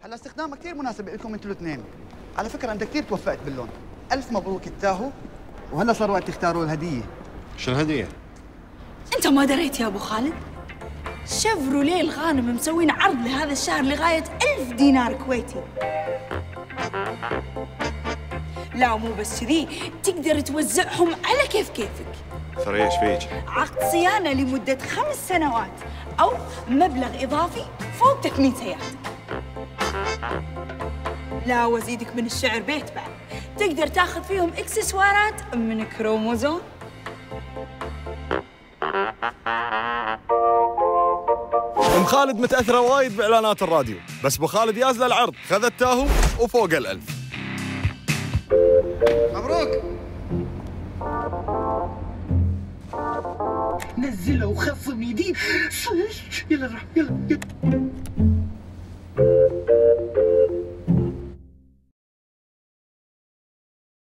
هلا استخدامها كثير مناسب لكم انتوا الاثنين. على فكره انت كثير توفقت باللون. الف مبروك التاهو، وهلا صار وقت تختاروا الهديه. شو الهديه؟ انت ما دريت يا ابو خالد؟ شيفروليه الغانم مسوين عرض لهذا الشهر لغايه 1000 دينار كويتي. لا مو بس كذي، تقدر توزعهم على كيفك. ترى ايش فيك؟ عقد صيانه لمده 5 سنوات او مبلغ اضافي فوق تكميل سيارتك. لا وازيدك من الشعر بيت بعد، تقدر تاخذ فيهم اكسسوارات من كروموزوم. ام خالد متاثره وايد باعلانات الراديو، بس ابو خالد يازله العرض، خذ التاهو وفوق ال1000. مبروك. نزله وخصم جديد. يلا روح يلا.